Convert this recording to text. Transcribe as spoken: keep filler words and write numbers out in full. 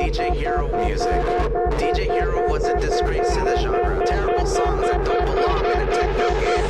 D J Hero music. D J Hero was a disgrace to the genre. Terrible songs that don't belong in a techno game.